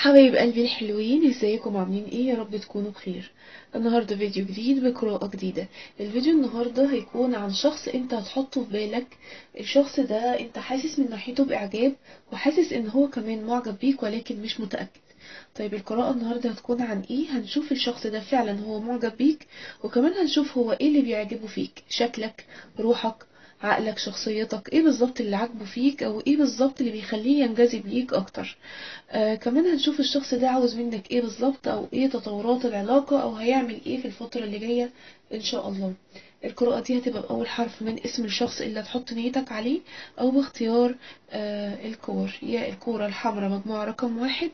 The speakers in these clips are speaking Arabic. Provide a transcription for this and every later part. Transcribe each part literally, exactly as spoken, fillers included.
حبايب قلبي الحلوين، ازيكم عاملين ايه؟ يا رب تكونوا بخير. النهارده فيديو جديد بقراءة جديدة. الفيديو النهارده هيكون عن شخص انت هتحطه في بالك. الشخص ده انت حاسس من ناحيته باعجاب، وحاسس ان هو كمان معجب بيك ولكن مش متأكد. طيب القراءة النهارده هتكون عن ايه؟ هنشوف الشخص ده فعلا هو معجب بيك، وكمان هنشوف هو ايه اللي بيعجبه فيك، شكلك، روحك، عقلك، شخصيتك، ايه بالظبط اللي عاجبه فيك، او ايه بالظبط اللي بيخليه ينجذب ليك اكتر. آه كمان هنشوف الشخص ده عاوز منك ايه بالظبط، او ايه تطورات العلاقة، او هيعمل ايه في الفترة اللي جاية ان شاء الله. القراءة دي هتبقى بأول حرف من اسم الشخص اللي هتحط نيتك عليه، او باختيار آه الكور. يا الكورة الحمراء مجموعة رقم واحد،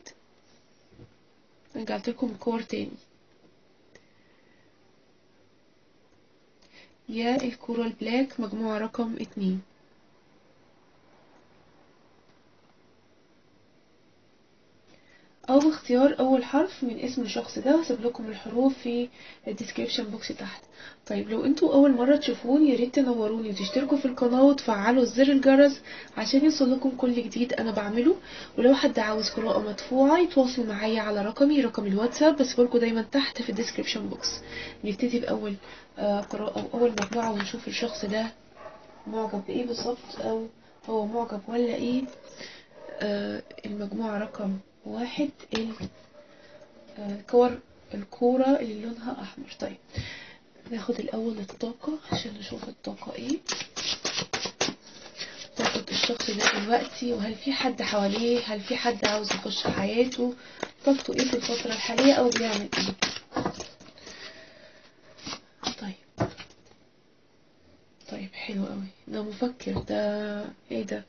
رجعت لكم الكور تاني، يا الكورة البلاك مجموعة رقم اتنين. او باختيار اول حرف من اسم الشخص ده، وهسيب لكم الحروف في الديسكريبشن بوكس تحت. طيب لو انتوا اول مره تشوفوني، يا ريت تنوروني وتشتركوا في القناه وتفعلوا زر الجرس عشان يوصلكم كل جديد انا بعمله. ولو حد عاوز قراءه مدفوعه يتواصل معايا على رقمي، رقم الواتساب بسيبلكوا دايما تحت في الديسكريبشن بوكس. نبتدي باول آه قراءه او اول مجموعه، ونشوف الشخص ده معجب بايه بالظبط، او هو معجب ولا ايه. آه المجموعه رقم واحد، الكور الكورة اللي لونها أحمر. طيب ناخد الأول الطاقة عشان نشوف الطاقة ايه، طاقة الشخص ده دلوقتي، وهل في حد حواليه، هل في حد عاوز يخش حياته، طاقته ايه في الفترة الحالية، أو بيعمل ايه. طيب طيب حلو قوي، ده مفكر، ده ايه ده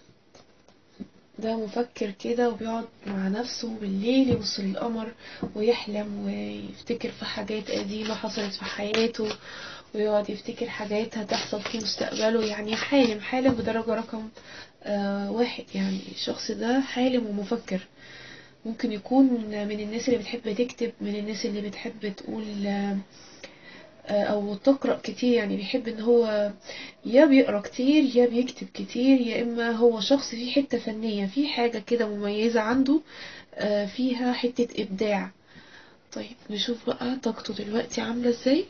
ده مفكر كده، وبيقعد مع نفسه بالليل يبص للقمر ويحلم ويفتكر في حاجات قديمة حصلت في حياته، ويقعد يفتكر حاجات هتحصل في مستقبله. يعني حالم حالم بدرجة رقم آه واحد. يعني الشخص ده حالم ومفكر. ممكن يكون من الناس اللي بتحب تكتب، من الناس اللي بتحب تقول آه او تقرأ كتير. يعني بيحب ان هو يا بيقرأ كتير يا بيكتب كتير، يا اما هو شخص فيه حتة فنية، فيه حاجة كده مميزة عنده، فيها حتة ابداع. طيب نشوف بقى طاقته دلوقتي عاملة ازاي.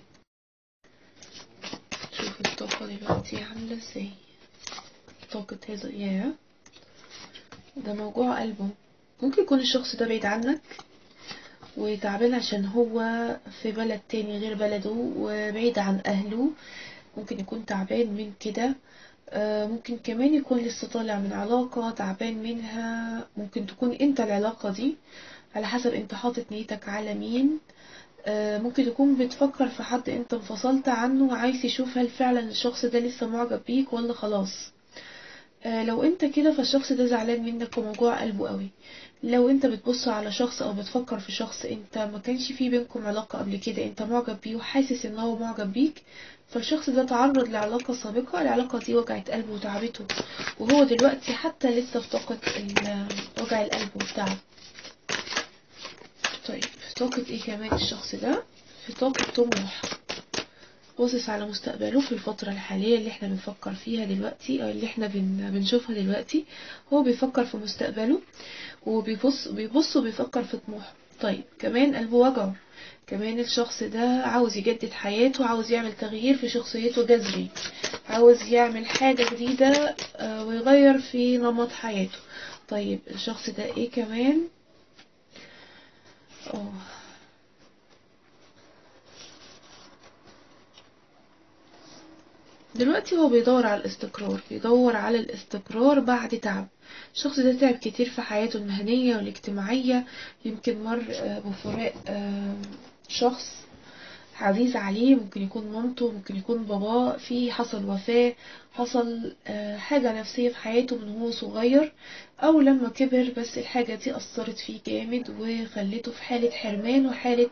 شوف الطاقة دلوقتي عاملة ازاي. طاقة هذا يا ده موجوع قلبه. ممكن يكون الشخص ده بعيد عنك وتعبان عشان هو في بلد تاني غير بلده وبعيد عن اهله. ممكن يكون تعبان من كده. ممكن كمان يكون لسه طالع من علاقة تعبان منها. ممكن تكون انت العلاقة دي، على حسب انت حاطط نيتك على مين. ممكن يكون بتفكر في حد انت انفصلت عنه وعايز يشوف هل فعلا الشخص ده لسه معجب بيك ولا خلاص. لو انت كده فالشخص ده زعلان منك وموجوع قلبه قوي. لو انت بتبص على شخص او بتفكر في شخص انت ما كانش في بينكم علاقة قبل كده، انت معجب بيه وحاسس ان هو معجب بيك، فالشخص ده تعرض لعلاقة سابقة، العلاقة دي وجعت قلبه وتعبته، وهو دلوقتي حتى لسه في طاقة وجع القلب والتعب. طيب في طاقة ايه كمان الشخص ده؟ في طاقة طموح، باصص على مستقبله في الفترة الحالية اللي احنا بنفكر فيها دلوقتي، او اللي احنا بن... بنشوفها دلوقتي. هو بيفكر في مستقبله، وبيبص بيبص وبيفكر في طموحه. طيب كمان قلبه وجعه. كمان الشخص ده عاوز يجدد حياته، عاوز يعمل تغيير في شخصيته جذري، عاوز يعمل حاجة جديدة ويغير في نمط حياته. طيب الشخص ده ايه كمان؟ اه دلوقتي هو بيدور على الاستقرار، بيدور على الاستقرار بعد تعب. الشخص ده تعب كتير في حياته المهنية والاجتماعية. يمكن مر بفراق شخص عزيز عليه، ممكن يكون مامته، ممكن يكون باباه، في حصل وفاة، حصل حاجة نفسية في حياته من هو صغير او لما كبر، بس الحاجة دي اثرت فيه جامد وخلته في حالة حرمان وحالة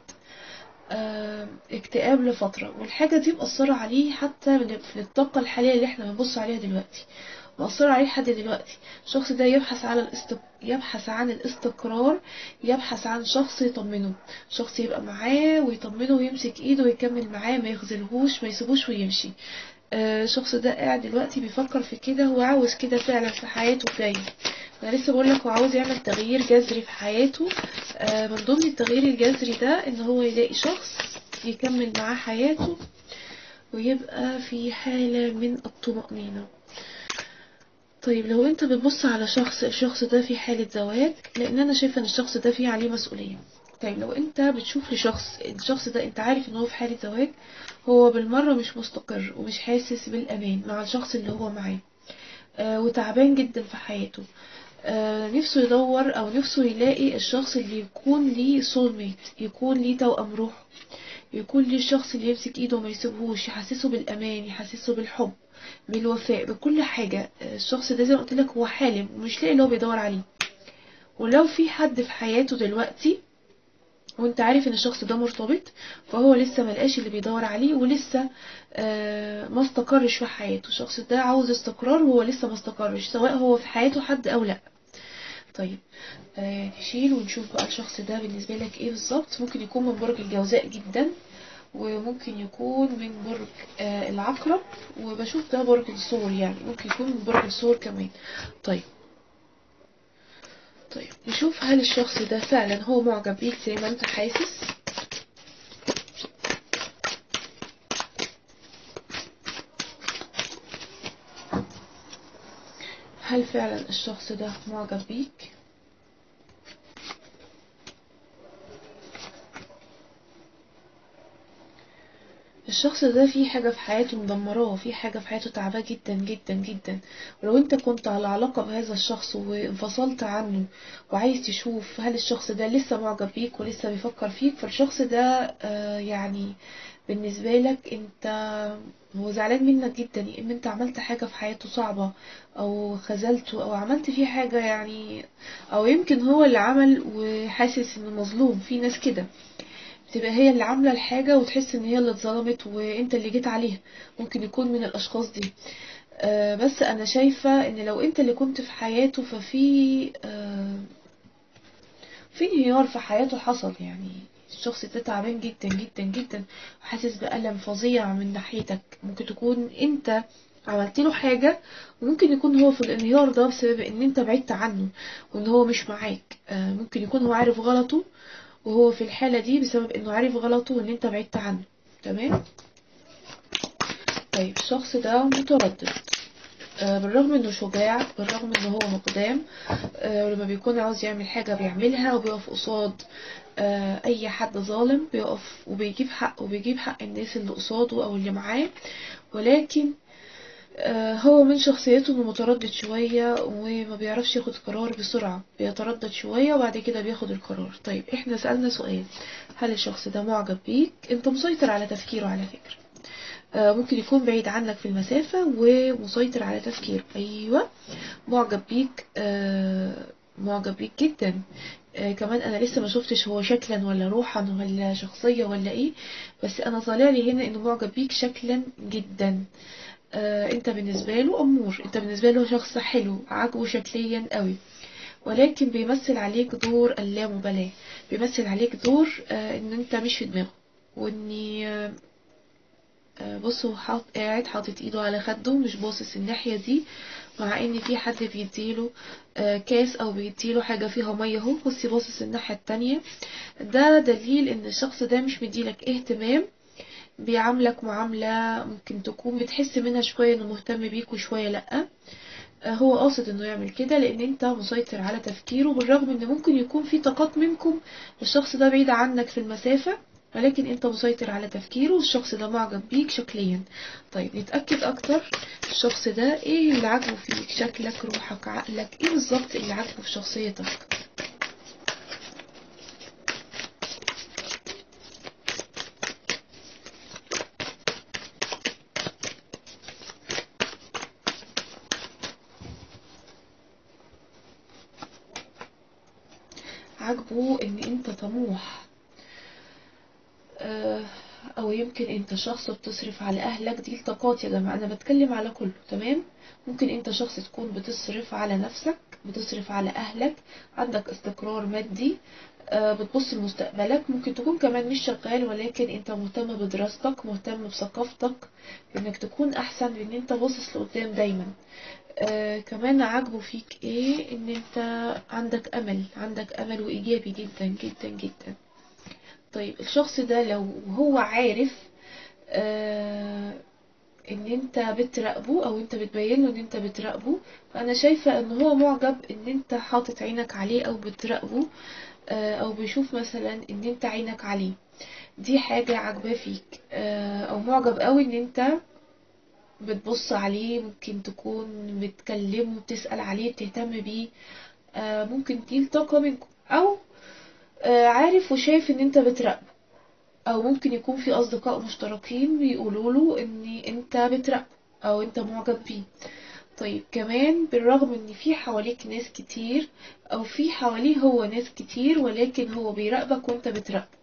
اكتئاب لفترة، والحاجة دي مأثرة عليه حتى في الطاقة الحالية اللي احنا بنبص عليها دلوقتي، مأثرة عليه لحد دلوقتي. الشخص ده يبحث على الاستق... يبحث عن الاستقرار، يبحث عن شخص يطمنه، شخص يبقى معاه ويطمنه ويمسك ايده ويكمل معاه، ما يخذلهوش ما يسيبوش ويمشي. آه، الشخص ده قاعد دلوقتي بيفكر في كده، هو عاوز كده فعلا في حياته جاي. انا لسه بقول لك هو عاوز يعمل تغيير جذري في حياته. آه، من ضمن التغيير الجذري ده ان هو يلاقي شخص يكمل معاه حياته ويبقى في حالة من الطمأنينة. طيب لو انت بتبص على شخص، الشخص ده في حالة زواج، لان انا شايفة ان الشخص ده فيه عليه مسؤولية. طيب لو انت بتشوف لشخص، الشخص ده انت عارف ان هو في حالة زواج، هو بالمرة مش مستقر ومش حاسس بالامان مع الشخص اللي هو معاه، آه وتعبان جدا في حياته. آه نفسه يدور او نفسه يلاقي الشخص اللي يكون ليه سول ميت، يكون ليه توأم روح، يكون ليه الشخص اللي يمسك ايده وما يسيبهوش، يحسسه بالامان، يحسسه بالحب، بالوفاء، بكل حاجة. الشخص ده زي ما قلت لك هو حالم ومش لاقي اللي هو بيدور عليه. ولو في حد في حياته دلوقتي وانت عارف ان الشخص ده مرتبط، فهو لسه ملقاش اللي بيدور عليه، ولسه آه ما استقرش في حياته. الشخص ده عاوز استقرار وهو لسه ما استقرش، سواء هو في حياته حد او لا. طيب آه نشيل ونشوف بقى الشخص ده بالنسبة لك ايه بالظبط. ممكن يكون من برج الجوزاء جدا، وممكن يكون من برج آه العقرب، وبشوف ده برج الثور، يعني ممكن يكون من برج الثور كمان. طيب طيب نشوف هل الشخص ده فعلا هو معجب بيك زي ما انت حاسس. هل فعلا الشخص ده معجب بيك؟ الشخص ده في حاجة في حياته مدمراه، في حاجة في حياته تعباه جدا جدا جدا. ولو انت كنت على علاقة بهذا الشخص وانفصلت عنه وعايز تشوف هل الشخص ده لسه معجب بيك ولسه بيفكر فيك، فالشخص ده آه يعني بالنسبة لك انت هو زعلان منك جدا، يا اما انت عملت حاجة في حياته صعبة او خذلته او عملت فيه حاجة يعني، او يمكن هو اللي عمل وحاسس انه مظلوم. في ناس كده تبقى هي اللي عاملة الحاجة وتحس ان هي اللي اتظلمت وانت اللي جيت عليها، ممكن يكون من الاشخاص دي. آه بس انا شايفة ان لو انت اللي كنت في حياته ففي آه في انهيار في حياته حصل. يعني الشخص ده تعبان جدا جدا جدا وحاسس بألم فظيع من ناحيتك. ممكن تكون انت عملت له حاجة، وممكن يكون هو في الانهيار ده بسبب ان انت بعدت عنه وان هو مش معاك. آه ممكن يكون هو عارف غلطه، وهو في الحالة دي بسبب انه عارف غلطه وان انت بعدت عنه. تمام. طيب الشخص ده متردد، آه بالرغم انه شجاع، بالرغم انه هو مقدام، آه لما بيكون عاوز يعمل حاجة بيعملها وبيقف قصاد آه اي حد ظالم، بيقف وبيجيب حق وبيجيب حق الناس اللي قصاده او اللي معاه. ولكن آه هو من شخصيته انه متردد شوية وما بيعرفش ياخد قرار بسرعة، بيتردد شوية وبعد كده بياخد القرار. طيب احنا سألنا سؤال، هل الشخص ده معجب بيك؟ انت مسيطر على تفكيره على فكرة. آه ممكن يكون بعيد عنك في المسافة ومسيطر على تفكيره. ايوه معجب بيك، آه معجب بيك جدا. آه كمان انا لسه ما شفتش هو شكلا ولا روحا ولا شخصية ولا ايه، بس انا طالع لي هنا انه معجب بيك شكلا جدا. آه انت بالنسبة له امور، انت بالنسبة له شخص حلو عاجبه شكليا قوي، ولكن بيمثل عليك دور اللامبالاة، بيمثل عليك دور آه ان انت مش في دماغه، واني آه آه، بص هو حاط قاعد حاطط ايده على خده مش باصص الناحية دي، مع ان في حد بيديله آه كاس او بيديله حاجة فيها مية، اهو بصي باصص الناحية التانية. ده دليل ان الشخص ده مش مديلك اهتمام، بيعاملك معاملة ممكن تكون بتحس منها شوية انه مهتم بيك وشوية لأ. هو قاصد انه يعمل كده لان انت مسيطر على تفكيره، بالرغم ان ممكن يكون في طاقات منكم الشخص ده بعيد عنك في المسافة، ولكن انت مسيطر على تفكيره والشخص ده معجب بيك شكليا. طيب نتأكد اكتر، الشخص ده ايه اللي عاجبه فيك؟ شكلك، روحك، عقلك، ايه بالظبط اللي عاجبه في شخصيتك؟ عاجبه ان انت طموح، آه، او يمكن انت شخص بتصرف على اهلك. دي الطاقات يا جماعة، انا بتكلم على كله. تمام. ممكن انت شخص تكون بتصرف على نفسك، بتصرف على اهلك، عندك استقرار مادي، آه، بتبص لمستقبلك. ممكن تكون كمان مش شغال ولكن انت مهتم بدراستك، مهتم بثقافتك، انك تكون احسن، بان انت باصص لقدام دايما. آه كمان عاجبه فيك ايه؟ ان انت عندك امل، عندك امل وايجابي جدا جدا جدا. طيب الشخص ده لو هو عارف آه ان انت بتراقبه او انت بتبين له ان انت بتراقبه، فانا شايفة ان هو معجب ان انت حاطط عينك عليه او بتراقبه، آه او بيشوف مثلا ان انت عينك عليه. دي حاجة عاجباه فيك. آه او معجب قوي ان انت بتبص عليه، ممكن تكون بتكلمه، بتسأل عليه، بتهتم بيه. آه ممكن دي طاقة منكم، او آه عارف وشايف ان انت بتراقبه، او ممكن يكون في اصدقاء مشتركين بيقولوا له ان انت بتراقبه او انت معجب بيه. طيب كمان بالرغم ان في حواليك ناس كتير، او في حواليه هو ناس كتير، ولكن هو بيراقبك وانت بتراقبه.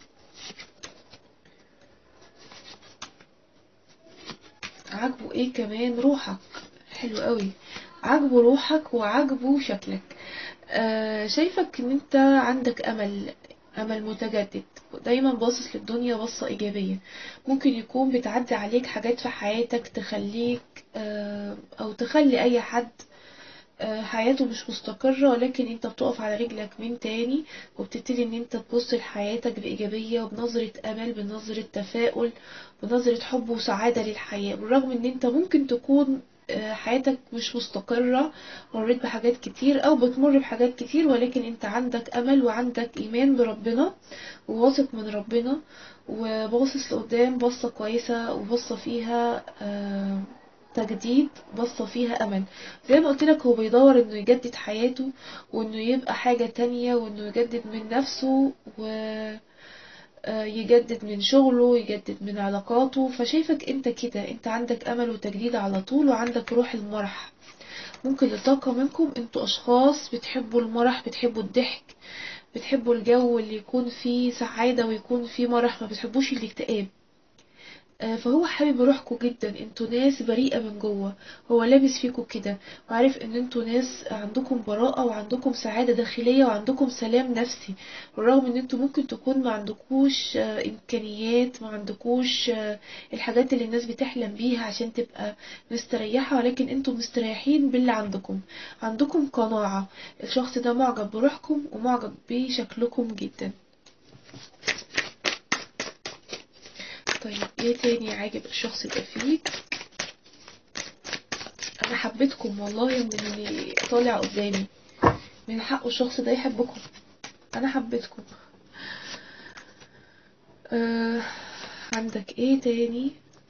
عاجبه ايه كمان؟ روحك. حلو قوي. عاجبه روحك وعاجبه شكلك. آه شايفك ان انت عندك امل، امل متجدد، دايما باصص للدنيا بصة ايجابية. ممكن يكون بتعدي عليك حاجات في حياتك تخليك آه او تخلي اي حد آه حياته مش مستقرة، ولكن انت بتقف على رجلك من تاني، وبتبتدي ان انت تبص لحياتك بإيجابية وبنظرة امل، بنظرة تفاؤل، بنظرة حب وسعادة للحياة. بالرغم ان انت ممكن تكون آه حياتك مش مستقرة، مريت بحاجات كتير او بتمر بحاجات كتير، ولكن انت عندك امل وعندك ايمان بربنا وواثق من ربنا، وباصص لقدام بصة كويسة وبصة فيها آه تجديد، بصة فيها امل. زي ما قلت لك، هو بيدور انه يجدد حياته، وانه يبقى حاجة تانية، وانه يجدد من نفسه، و يجدد من شغله، يجدد من علاقاته. فشايفك انت كده، انت عندك امل وتجديد على طول، وعندك روح المرح. ممكن الطاقة منكم انتوا اشخاص بتحبوا المرح، بتحبوا الضحك، بتحبوا الجو اللي يكون فيه سعادة ويكون فيه مرح، ما بتحبوش الاكتئاب. فهو حابب روحكم جدا، انتوا ناس بريئة من جوه. هو لابس فيكم كده، وعارف ان انتوا ناس عندكم براءة وعندكم سعادة داخلية وعندكم سلام نفسي. بالرغم ان انتوا ممكن تكون ما عندكوش امكانيات، ما عندكوش الحاجات اللي الناس بتحلم بيها عشان تبقى مستريحة، ولكن انتوا مستريحين باللي عندكم. عندكم قناعة. الشخص ده معجب بروحكم ومعجب بشكلكم جدا. طيب ايه تاني عاجب الشخص ده فيك؟ انا حبيتكم والله من اللي طالع قدامي، من حقه الشخص ده يحبكم. انا حبيتكم. آه عندك ايه تاني؟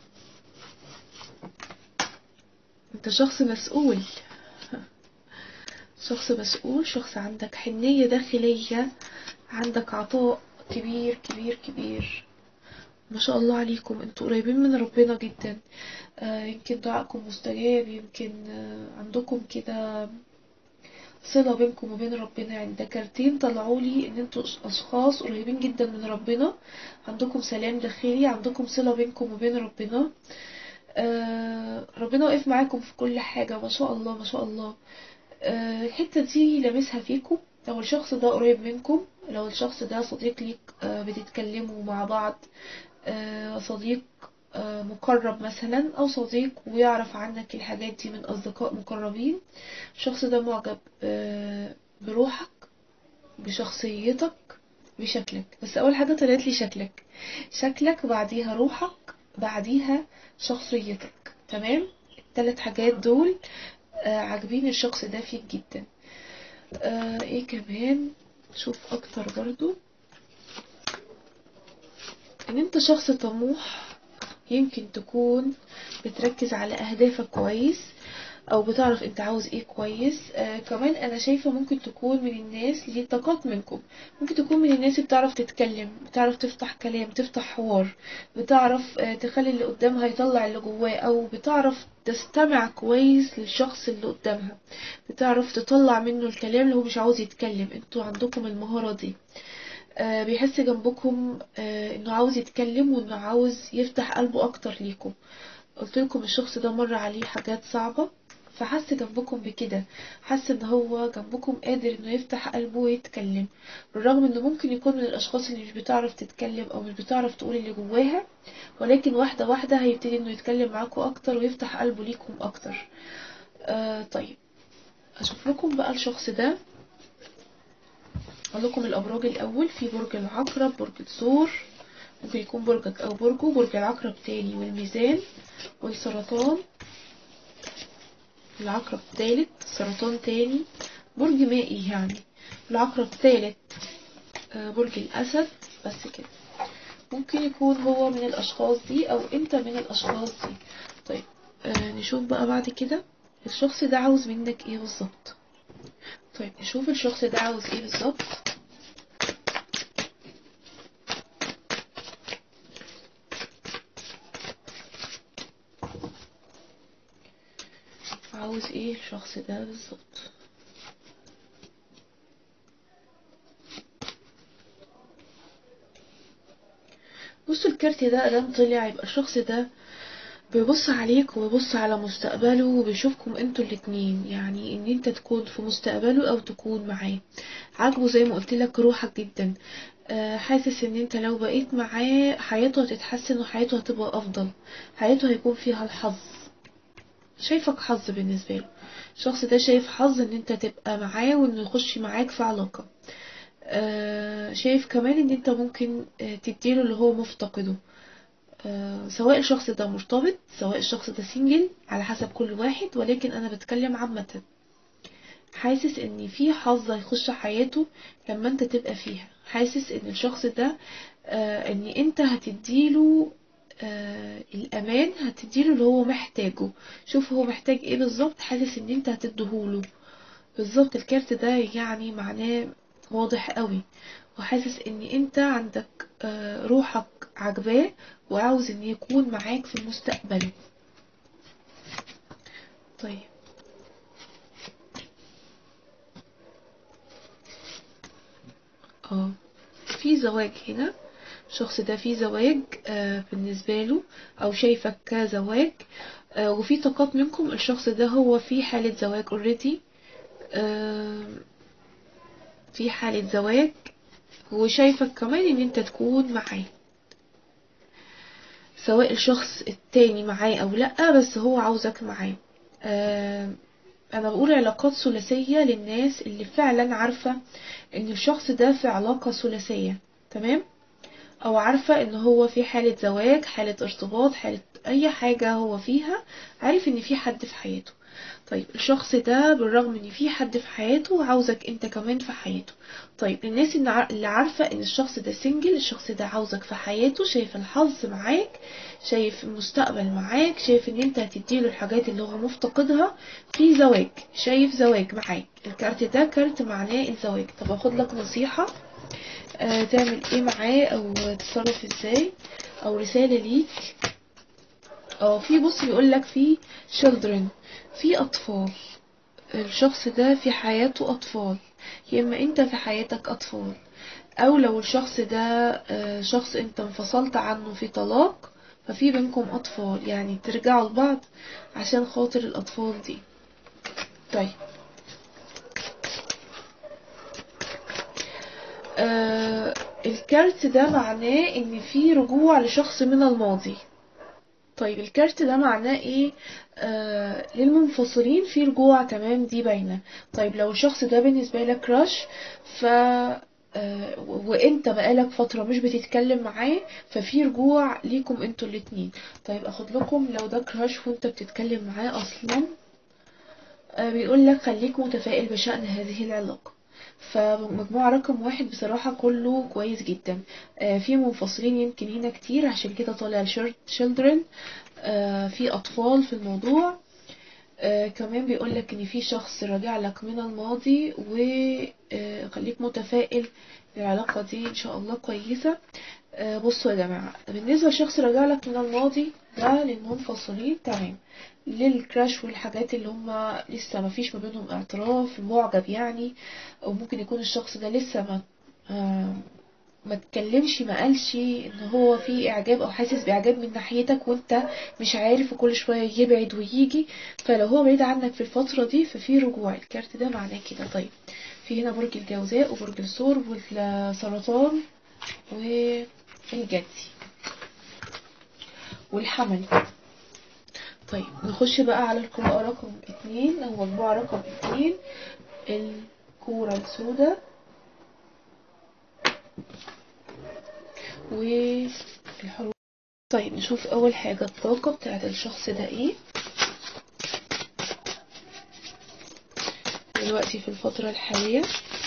انت شخص مسؤول، شخص مسؤول، شخص عندك حنية داخلية، عندك عطاء كبير كبير كبير. ما شاء الله عليكم، انتوا قريبين من ربنا جدا. آه يمكن دعائكم مستجاب، يمكن آه عندكم كده صلة بينكم وبين ربنا. يعني ده كارتين طلعوا لي ان انتوا اشخاص قريبين جدا من ربنا، عندكم سلام داخلي، عندكم صلة بينكم وبين ربنا. آه ربنا واقف معاكم في كل حاجة. ما شاء الله ما شاء الله. آه الحتة دي لامسها فيكم. لو الشخص ده قريب منكم، لو الشخص ده صديق ليك، آه بتتكلموا مع بعض، آه صديق آه مقرب مثلا، او صديق ويعرف عنك الحاجات دي من اصدقاء مقربين، الشخص ده معجب آه بروحك، بشخصيتك، بشكلك. بس اول حاجة طلعت لي شكلك، شكلك بعديها روحك، بعديها شخصيتك. تمام؟ الثلاث حاجات دول آه عاجبين الشخص ده فيك جدا. آه ايه كمان؟ شوف اكتر برضو ان انت شخص طموح. يمكن تكون بتركز على اهدافك كويس، او بتعرف انت عاوز ايه كويس. آه كمان انا شايفة ممكن تكون من الناس اللي طاقات منكم، ممكن تكون من الناس اللي بتعرف تتكلم، بتعرف تفتح كلام، تفتح حوار، بتعرف آه تخلي اللي قدامها يطلع اللي جواه، او بتعرف تستمع كويس للشخص اللي قدامها، بتعرف تطلع منه الكلام اللي هو مش عاوز يتكلم. انتوا عندكم المهارة دي. آه بيحس جنبكم آه انه عاوز يتكلم، وانه عاوز يفتح قلبه اكتر ليكم. قلت لكم الشخص ده مر عليه حاجات صعبة، فحس جنبكم بكده، حس ان هو جنبكم قادر انه يفتح قلبه ويتكلم، بالرغم انه ممكن يكون من الاشخاص اللي مش بتعرف تتكلم او مش بتعرف تقول اللي جواها، ولكن واحدة واحدة هيبتدي انه يتكلم معاكم اكتر ويفتح قلبه ليكم اكتر. آه طيب اشوف لكم بقى الشخص ده. اقول لكم الابراج الاول، في برج العقرب، برج الثور، ممكن يكون برجك او برجه، برج العقرب تاني والميزان والسرطان، العقرب تالت، سرطان تاني، برج مائي يعني، العقرب تالت، آه برج الاسد. بس كده ممكن يكون هو من الاشخاص دي او انت من الاشخاص دي. طيب آه نشوف بقى بعد كده الشخص ده عاوز منك ايه بالظبط. طيب نشوف الشخص ده عاوز ايه بالظبط. عاوز ايه الشخص ده بالظبط. بصوا الكارت ده ادام طلع يبقى الشخص ده بيبص عليك وبيبص على مستقبله وبيشوفكم انتوا الاتنين، يعني ان انت تكون في مستقبله او تكون معاه. عاجبه زي ما قلت لك روحك جدا، آه حاسس ان انت لو بقيت معاه حياته هتتحسن وحياته هتبقى افضل، حياته هيكون فيها الحظ. شايفك حظ بالنسبة له، الشخص ده شايف حظ ان انت تبقى معاه وانه يخش معاك في علاقة. آه شايف كمان ان انت ممكن آه تديله اللي هو مفتقده، آه سواء الشخص ده مرتبط سواء الشخص ده سنجل على حسب كل واحد، ولكن انا بتكلم عامة. حاسس ان في حظ هيخش حياته لما انت تبقى فيها، حاسس ان الشخص ده آه ان انت هتديله آه الامان، هتديله اللي هو محتاجه. شوف هو محتاج ايه بالظبط، حاسس ان انت هتديهوله بالظبط. الكارت ده يعني معناه واضح قوي، وحاسس ان انت عندك آه روحك عجباه وعاوز ان يكون معاك في المستقبل. طيب اه في زواج هنا، الشخص ده في زواج آه بالنسبة له او شايفك كزواج، آه وفي طاقات منكم الشخص ده هو في حالة زواج اوريدي، آه في حالة زواج، وشايفك كمان ان انت تكون معاه، سواء الشخص التاني معاه او لأ بس هو عاوزك معاه. آه انا بقول علاقات ثلاثية للناس اللي فعلا عارفة ان الشخص ده في علاقة ثلاثية، تمام، او عارفة ان هو في حالة زواج، حالة ارتباط، حالة اي حاجة هو فيها، عارف ان في حد في حياته. طيب الشخص ده بالرغم ان في حد في حياته عاوزك انت كمان في حياته. طيب الناس اللي عارفة ان الشخص ده سنجل، الشخص ده عاوزك في حياته، شايف الحظ معاك، شايف المستقبل معاك، شايف ان انت هتديله الحاجات اللي هو مفتقدها في زواج، شايف زواج معاك. الكارت ده كارت معناه الزواج. طب اخد لك نصيحة آه تعمل ايه معاه او تتصرف ازاي، او رسالة ليك. اه في بص بيقول لك في children، في اطفال، الشخص ده في حياته اطفال، يا اما انت في حياتك اطفال، او لو الشخص ده آه شخص انت انفصلت عنه في طلاق ففي بينكم اطفال، يعني ترجعوا لبعض عشان خاطر الاطفال دي. طيب آه الكارت ده معناه ان في رجوع لشخص من الماضي. طيب الكارت ده معناه ايه؟ آه للمنفصلين في رجوع، تمام، دي باينه. طيب لو الشخص ده بالنسبه لك كراش ف آه وانت بقالك فتره مش بتتكلم معاه ففي رجوع ليكم انتوا الاتنين. طيب اخد لكم لو ده كراش وانت بتتكلم معاه اصلا، آه بيقول لك خليك متفائل بشأن هذه العلاقه. فمجموعة رقم واحد بصراحة كله كويس جدا. آه في منفصلين يمكن هنا كتير عشان كده طالع children، آه في أطفال في الموضوع. آه كمان بيقولك إن في شخص راجع لك من الماضي، وخليك متفائل، العلاقة دي إن شاء الله كويسة. آه بصوا يا جماعة، بالنسبة لشخص راجع لك من الماضي ده للمنفصلين تمام، للكراش والحاجات اللي هم لسه ما فيش ما بينهم اعتراف معجب يعني، او ممكن يكون الشخص ده لسه ما آه ما تكلمش، ما قالش ان هو في اعجاب او حاسس باعجاب من ناحيتك وانت مش عارف، وكل شويه يبعد ويجي. فلو هو بعيد عنك في الفتره دي ففي رجوع، الكارت ده معناه كده. طيب في هنا برج الجوزاء وبرج الثور والسرطان والجدي والحمل. طيب نخش بقى على القراءة رقم اتنين او مجموعة رقم اتنين، الكورة السوداء والحروف. طيب نشوف اول حاجة الطاقة بتاعت الشخص ده ايه دلوقتي في الفترة الحالية.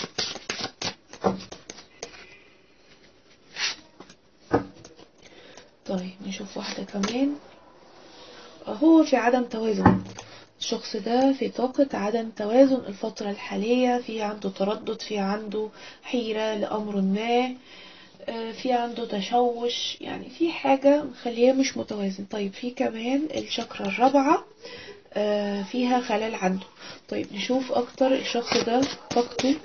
طيب نشوف واحدة كمان. هو في عدم توازن، الشخص ده في طاقة عدم توازن الفترة الحالية، في عنده تردد، في عنده حيرة لأمر ما، في عنده تشوش، يعني في حاجة مخليه مش متوازن. طيب في كمان الشاكرا الرابعة فيها خلل عنده. طيب نشوف اكتر الشخص ده طاقته.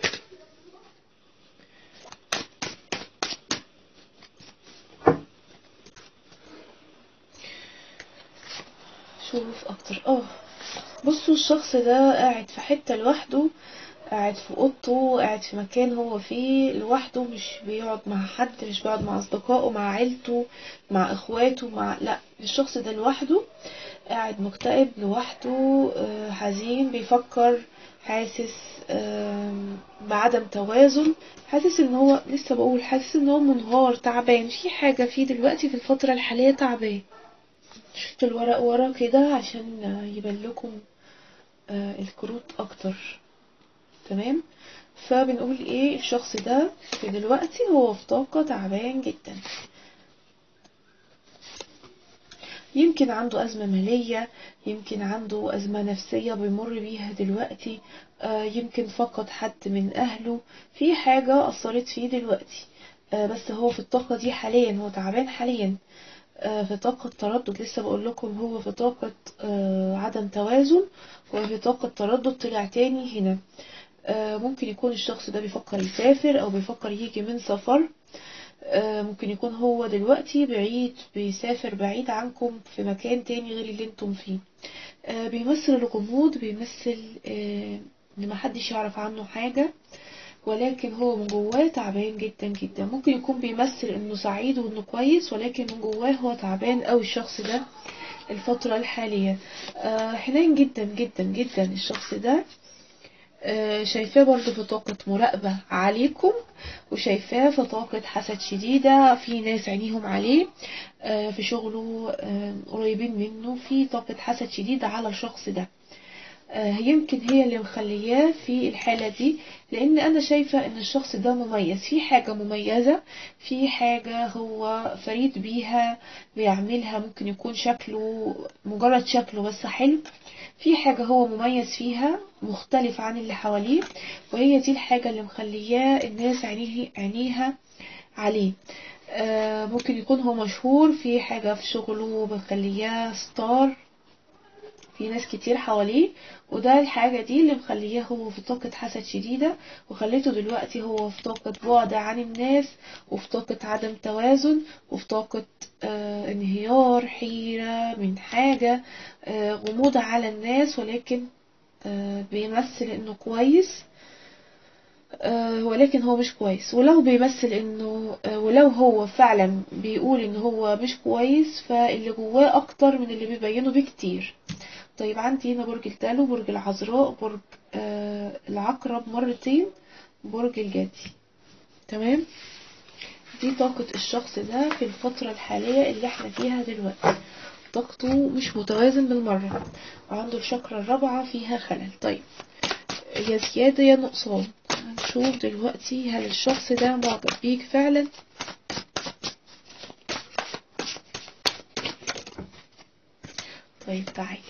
شوف اكتر. اه بصوا الشخص ده قاعد في حتة لوحده، قاعد في اوضته، قاعد في مكان هو فيه لوحده، مش بيقعد مع حد، مش بيقعد مع اصدقائه، مع عيلته، مع اخواته، مع لا الشخص ده لوحده، قاعد مكتئب لوحده، حزين، بيفكر، حاسس بعدم توازن، حاسس ان هو لسه بقول حاسس ان هو منهار، تعبان، في حاجة فيه دلوقتي في الفترة الحالية تعبان. شفت الورق ورا كده عشان يبان لكم الكروت اكتر. تمام. فبنقول ايه الشخص ده في دلوقتي هو في طاقة تعبان جدا، يمكن عنده أزمة مالية، يمكن عنده أزمة نفسية بيمر بيها دلوقتي، يمكن فقد حد من أهله، في حاجة أثرت فيه دلوقتي، بس هو في الطاقة دي حاليا، هو تعبان حاليا، في طاقة تردد. لسه بقول لكم هو في طاقة عدم توازن، وفي طاقة تردد طلع تاني هنا. ممكن يكون الشخص ده بيفكر يسافر أو بيفكر يجي من سفر، ممكن يكون هو دلوقتي بعيد، بيسافر بعيد عنكم في مكان تاني غير اللي انتم فيه. بيمثل الغموض، بيمثل ان محدش يعرف عنه حاجة، ولكن هو من جواه تعبان جدا جدا. ممكن يكون بيمثل انه سعيد وانه كويس، ولكن من جواه هو تعبان اوي الشخص ده الفترة الحالية. حنين جدا جدا جدا الشخص ده، شايفاه برضو في طاقة مراقبة عليكم، وشايفاه في طاقة حسد شديدة، في ناس عينيهم عليه في شغله، قريبين منه، في طاقة حسد شديدة على الشخص ده. يمكن هي اللي مخلياه في الحالة دي، لان انا شايفة ان الشخص ده مميز، في حاجة مميزة، في حاجة هو فريد بيها بيعملها، ممكن يكون شكله مجرد شكله بس حلو، في حاجة هو مميز فيها مختلف عن اللي حواليه، وهي دي الحاجة اللي مخلياه الناس عينيه عينيها عليه. آه ممكن يكون هو مشهور في حاجة في شغله مخلياه ستار، في ناس كتير حواليه، وده الحاجة دي اللي مخليه هو في طاقة حسد شديدة، وخليته دلوقتي هو في طاقة بعد عن الناس، وفي طاقة عدم توازن، وفي طاقة آه انهيار، حيرة من حاجة، آه غموض على الناس، ولكن آه بيمثل انه كويس، آه ولكن هو مش كويس. ولو بيمثل انه آه ولو هو فعلا بيقول ان هو مش كويس، فاللي جواه اكتر من اللي بيبينه بكتير. طيب عندي هنا برج الدلو، برج العذراء، برج آه العقرب مرتين، برج الجدي. تمام. دي طاقة الشخص ده في الفترة الحالية اللي احنا فيها دلوقتي، طاقته مش متوازن بالمرة، وعنده الشاكرا الرابعة فيها خلل. طيب يا زيادة يا نقصان، هنشوف دلوقتي هل الشخص ده معجب بيك فعلا. طيب تعالي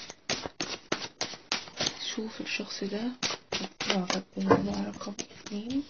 شوف الشخص ده معجب بالمجموعة رقم اتنين.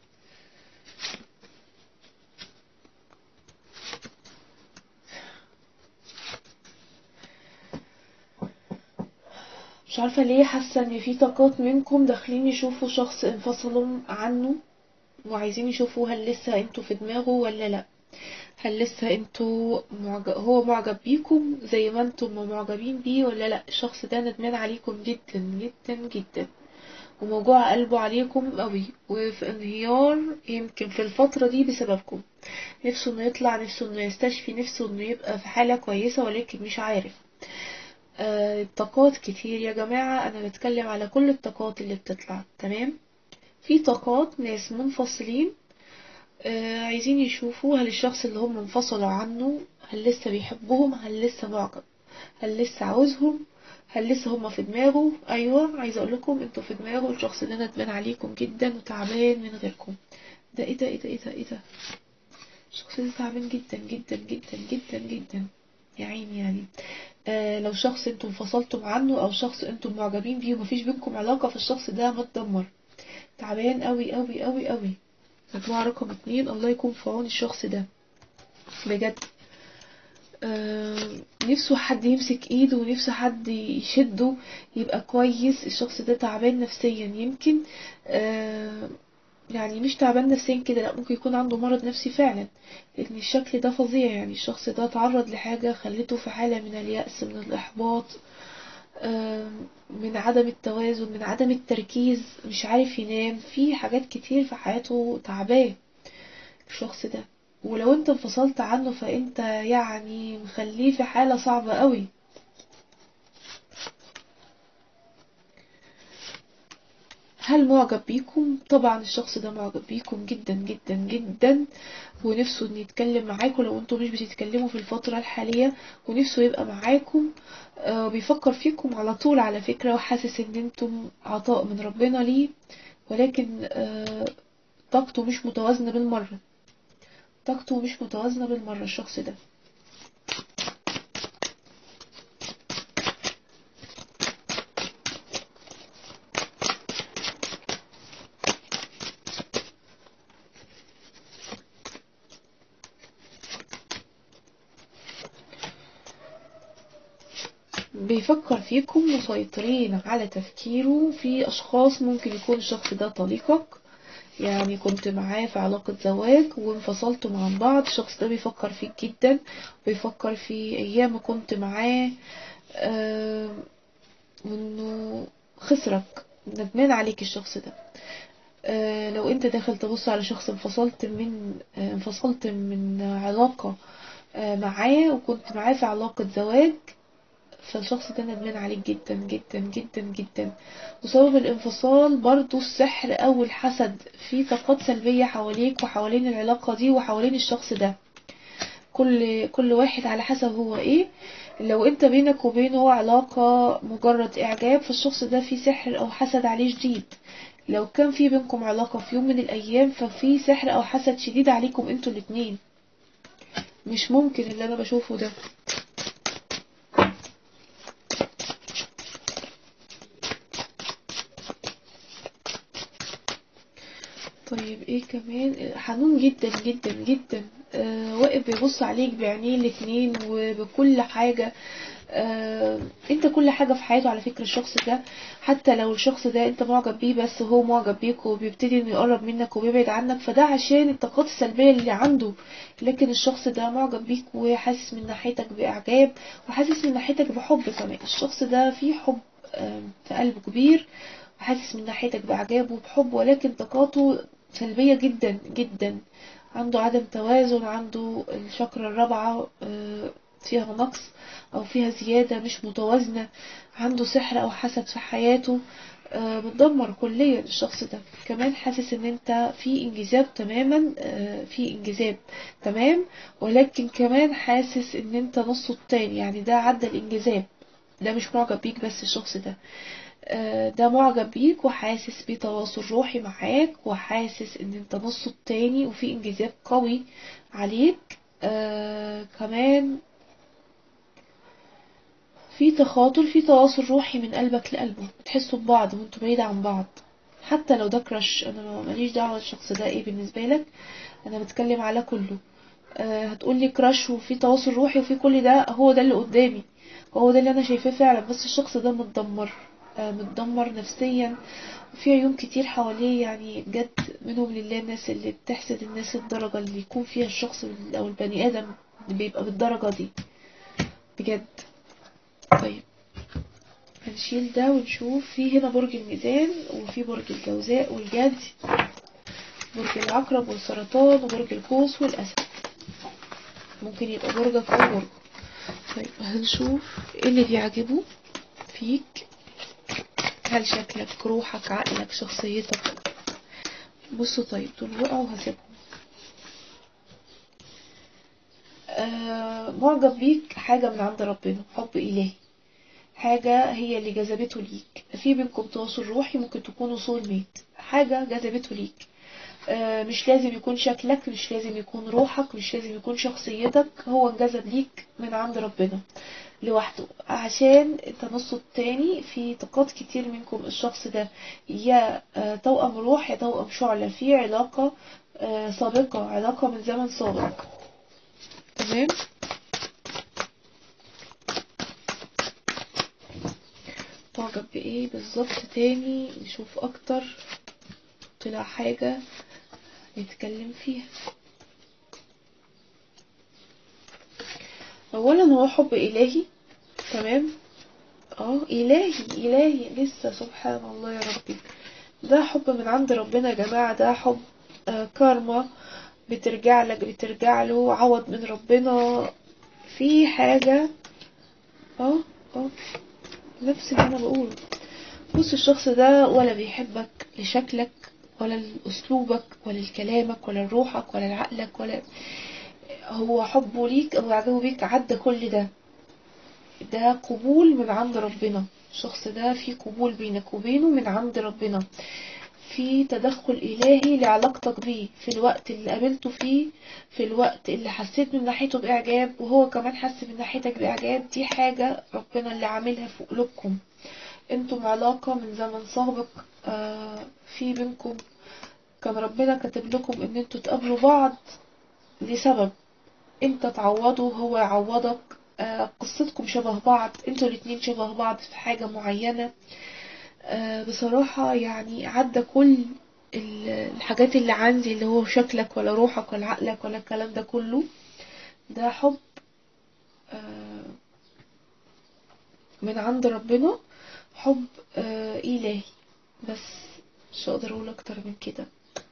مش عارفة ليه حاسة ان في طاقات منكم داخلين يشوفوا شخص انفصلوا عنه، وعايزين يشوفوا هل لسه انتوا في دماغه ولا لا، هل لسه انتوا معجب هو معجب بيكم زي ما انتم معجبين بيه ولا لا. الشخص ده ندمان عليكم جدا جدا جدا، وموجوع قلبه عليكم قوي، وفي انهيار يمكن في الفترة دي بسببكم. نفسه انه يطلع، نفسه انه يستشفي، نفسه انه يبقى في حالة كويسة، ولكن مش عارف. آه الطاقات كتير يا جماعة، انا بتكلم على كل الطاقات اللي بتطلع. تمام. في طاقات ناس منفصلين، آه عايزين يشوفوا هل الشخص اللي هم انفصلوا عنه هل لسه بيحبهم، هل لسه معجب، هل لسه عاوزهم، هل لسه هما في دماغه. ايوه، عايزه اقول لكم انتوا في دماغه. الشخص ده ندمان عليكم جدا وتعبان من غيركم. ده ايه ده ايه ده ايه ده ايه ده الشخص ده تعبان جدا جدا جدا جدا جدا، يا عيني يعني. آه لو شخص انتم انفصلتم عنه او شخص انتم معجبين بيه ومفيش بينكم علاقه، فالشخص ده متدمر، تعبان قوي قوي قوي قوي. مجموعه رقم اتنين، الله يكون في عون الشخص ده بجد. آه نفسه حد يمسك ايده، ونفسه حد يشده يبقى كويس. الشخص ده تعبان نفسيا يمكن، آه يعني مش تعبان نفسيا كده، لا، ممكن يكون عنده مرض نفسي فعلا، لان الشكل ده فظيع. يعني الشخص ده تعرض لحاجة خلته في حالة من اليأس، من الإحباط، آه من عدم التوازن، من عدم التركيز، مش عارف ينام، في حاجات كتير في حياته تعباه الشخص ده. ولو انت انفصلت عنه فانت يعني مخليه في حالة صعبة قوي. هل معجب بيكم؟ طبعا الشخص ده معجب بيكم جدا جدا جدا، ونفسه ان يتكلم معاكم لو انتم مش بتتكلموا في الفترة الحالية، ونفسه يبقى معاكم. آه بيفكر فيكم على طول على فكرة، وحاسس ان انتم عطاء من ربنا ليه، ولكن آه طاقته مش متوازنة بالمرة. طاقته مش متوازنة بالمرة الشخص ده. بيفكر فيكم، مسيطرين على تفكيره. في أشخاص ممكن يكون الشخص ده طليقك، يعني كنت معاه في علاقة زواج وانفصلتم عن بعض. الشخص ده بيفكر فيك جدا، بيفكر في أيام كنت معاه، آه وإنه خسرك، ندمان عليك الشخص ده. آه لو انت داخل تبص على شخص انفصلت من آه انفصلت من علاقة آه معاه، وكنت معاه في علاقة زواج، فالشخص ده ندمان عليك جدا جدا جدا جدا. وسبب الانفصال برضو السحر او الحسد، في طاقات سلبية حواليك وحوالين العلاقة دي وحوالين الشخص ده. كل كل واحد على حسب هو ايه. لو انت بينك وبينه علاقة مجرد اعجاب، فالشخص ده في سحر او حسد عليه شديد. لو كان في بينكم علاقة في يوم من الايام، ففي سحر او حسد شديد عليكم انتوا الاتنين. مش ممكن اللي انا بشوفه ده. طيب ايه كمان؟ حنون جدا جدا جدا، آه واقف بيبص عليك بعينيه الاتنين وبكل حاجة. آه انت كل حاجة في حياته على فكرة الشخص ده. حتى لو الشخص ده انت معجب بيه بس هو معجب بيك وبيبتدي انه يقرب منك وبيبعد عنك، فده عشان الطاقات السلبية اللي عنده. لكن الشخص ده معجب بيك وحاسس من ناحيتك بإعجاب، وحاسس من ناحيتك بحب كمان. الشخص ده فيه حب آه في قلبه كبير، وحاسس من ناحيتك بإعجاب وبحب، ولكن طاقاته سلبية جدا جدا. عنده عدم توازن، عنده الشكرة الرابعة فيها نقص او فيها زيادة مش متوازنة، عنده سحر او حسد في حياته، متدمر كليا الشخص ده. كمان حاسس ان انت في انجذاب تماما، في انجذاب تمام، ولكن كمان حاسس ان انت نصه التاني، يعني ده عدى الانجذاب. ده مش معجب بيك بس الشخص ده، ده معجب بيك وحاسس بتواصل روحي معاك، وحاسس ان انت نصه التاني، وفي انجذاب قوي عليك. آه كمان في تخاطر، في تواصل روحي من قلبك لقلبه، بتحسوا ببعض وانتوا بعيد عن بعض. حتى لو ده كراش، انا ماليش دعوه الشخص ده ايه بالنسبه لك، انا بتكلم على كله. آه هتقولي كراش وفي تواصل روحي وفي كل ده، هو ده اللي قدامي، هو ده اللي انا شايفاه فعلا، بس الشخص ده متدمر متدمر نفسيا، وفي عيوب كتير حواليه. يعني بجد منهم لله الناس اللي بتحسد الناس الدرجة اللي يكون فيها الشخص او البني ادم بيبقى بالدرجة دي بجد. طيب هنشيل ده ونشوف. في هنا برج الميزان، وفي برج الجوزاء والجدي، برج العقرب والسرطان، وبرج القوس والاسد. ممكن يبقى برجك او برج. طيب هنشوف ايه اللي بيعجبه فيك. هل شكلك، روحك، عقلك، شخصيتك؟ بصوا طيب دول وقعوا هسيبهم. آه معجب بيك حاجة من عند ربنا، حب إلهي، حاجة هي اللي جذبته ليك. في بينكم تواصل روحي، ممكن تكونوا سول ميت، حاجة جذبته ليك. آه مش لازم يكون شكلك، مش لازم يكون روحك، مش لازم يكون شخصيتك، هو انجذب ليك من عند ربنا لوحده. عشان التنص التاني في طاقات كتير منكم، الشخص ده يا آه توأم روح يا توأم شعلة، في علاقة آه سابقة، علاقة من زمن سابق. تمام. معجب بايه بالظبط تاني؟ نشوف اكتر، طلع حاجة نتكلم فيها. اولا هو حب الهي. تمام. اه الهي الهي لسه، سبحان الله يا ربي. ده حب من عند ربنا يا جماعة، ده حب آه كارما بترجع لك، بترجع له عوض من ربنا في حاجة. اه اه نفس اللي انا بقوله. بص الشخص ده ولا بيحبك لشكلك ولا لأسلوبك ولا لكلامك ولا لروحك ولا لعقلك، ولا هو حبه ليك او اعجابه بيك عدى كل ده. ده قبول من عند ربنا. الشخص ده في قبول بينك وبينه من عند ربنا، في تدخل إلهي لعلاقتك بيه في الوقت اللي قابلته فيه، في الوقت اللي حسيت من ناحيته بإعجاب وهو كمان حس من ناحيتك بإعجاب. دي حاجة ربنا اللي عاملها في قلوبكم. انتم علاقة من زمن سابق، آه في بينكم كان ربنا كاتب لكم ان انتوا تقابلوا بعض لسبب، انت تعوضه وهو يعوضك. آه قصتكم شبه بعض، انتوا الاتنين شبه بعض في حاجة معينة. آه بصراحة يعني عدى كل الحاجات اللي عندي، اللي هو شكلك ولا روحك ولا عقلك ولا الكلام ده كله. ده حب آه من عند ربنا، حب آه إلهي. بس مش هقدر اقول اكتر من كده.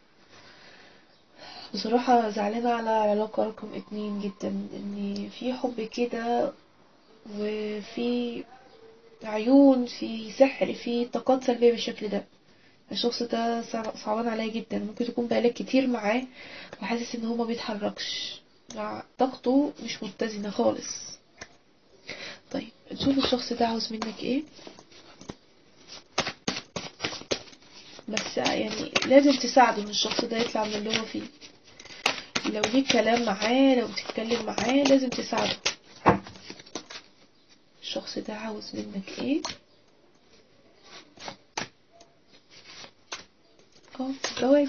بصراحة زعلانة على علاقة رقم اتنين جدا، ان في حب كده وفي عيون، في سحر، في طاقات سلبية بالشكل ده. الشخص ده صعبان عليا جدا. ممكن تكون بقالك كتير معاه وحاسس ان هو ما بيتحركش، طاقته مش متزنة خالص. طيب نشوف الشخص ده عاوز منك ايه. بس يعني لازم تساعده ان الشخص ده يطلع من اللي هو فيه. لو ليك كلام معاه، لو تتكلم معاه لازم تساعده. الشخص ده عاوز منك ايه؟ اه زواج.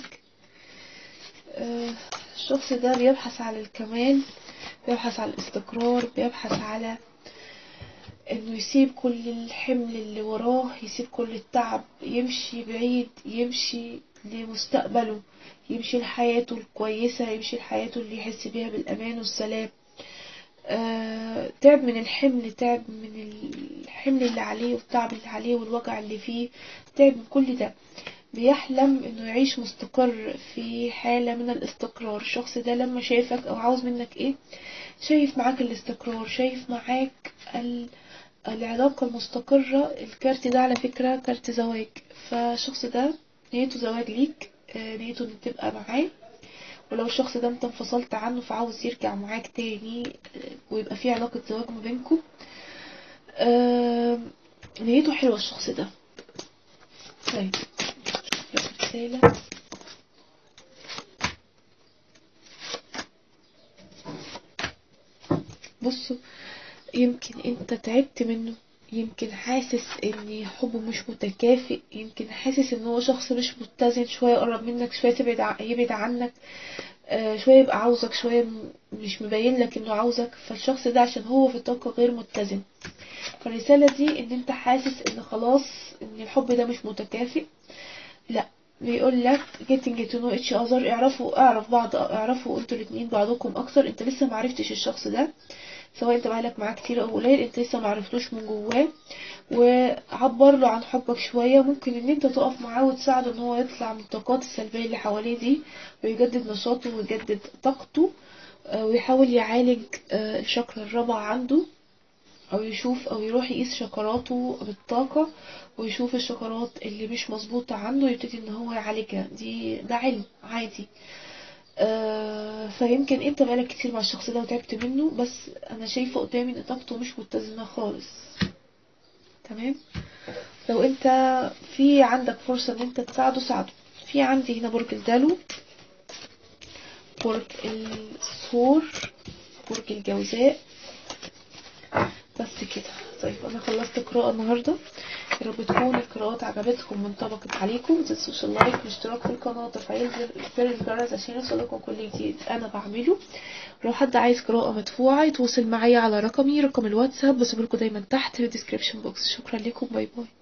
آه الشخص ده بيبحث على الكمال، بيبحث على الاستقرار، بيبحث على انه يسيب كل الحمل اللي وراه، يسيب كل التعب، يمشي بعيد، يمشي لمستقبله، يمشي لحياته الكويسة، يمشي لحياته اللي يحس بيها بالأمان والسلام. آه تعب من الحمل، تعب من الحمل اللي عليه والتعب اللي عليه والوجع اللي فيه، تعب من كل ده. بيحلم انه يعيش مستقر في حالة من الاستقرار. الشخص ده لما شايفك او عاوز منك ايه، شايف معاك الاستقرار، شايف معاك ال... العلاقة المستقرة. الكارت ده على فكرة كارت زواج، فالشخص ده نيته زواج ليك، نيته ان تبقى معاه. ولو الشخص ده انت انفصلت عنه فعاوز يرجع معاك تاني ويبقى في علاقة زواج ما بينكم. نيته حلوة الشخص ده. طيب رسالة. بصوا يمكن انت تعبت منه، يمكن حاسس ان حبه مش متكافئ، يمكن حاسس ان هو شخص مش متزن، شوية يقرب منك شوية تبعد يبعد عنك. آه شوية يبقى عاوزك، شوية مش مبين لك انه عاوزك. فالشخص ده عشان هو في طاقة غير متزن. فالرسالة دي ان انت حاسس ان خلاص ان الحب ده مش متكافئ. لا، بيقول لك getting to know each other، اعرفوا اعرف بعض، اعرفوا انتوا الاتنين بعضكم اكتر. انت لسه معرفتش الشخص ده، سواء انت بقالك معاه كتير او قليل، انت لسه معرفتوش من جواه. وعبر له عن حبك شوية. ممكن ان انت تقف معاه وتساعده ان هو يطلع من الطاقات السلبية اللي حواليه دي، ويجدد نشاطه ويجدد طاقته، ويحاول يعالج الشكرة الرابعة عنده، او يشوف او يروح يقيس شكراته بالطاقة، ويشوف الشكرات اللي مش مظبوطة عنده، يبتدي ان هو يعالجها. دي ده علم عادي. آه فيمكن انت بقالك كتير مع الشخص ده وتعبت منه، بس انا شايفة قدامي ان طاقته مش متزنة خالص. تمام. لو انت في عندك فرصة ان انت تساعده، ساعده. في عندي هنا برج الدلو، برج الثور، برج الجوزاء. بس كده. طيب انا خلصت قراءة النهاردة. يا رب تكون القراءات عجبتكم وانطبقت عليكم. متنسوش اللايك والاشتراك في القناة وتفعيل زر الجرس عشان يوصلكم كل جديد انا بعمله. لو حد عايز قراءة مدفوعة يتواصل معايا على رقمي، رقم الواتساب بسيبلكوا دايما تحت في الديسكريبشن بوكس. شكرا لكم، باي باي.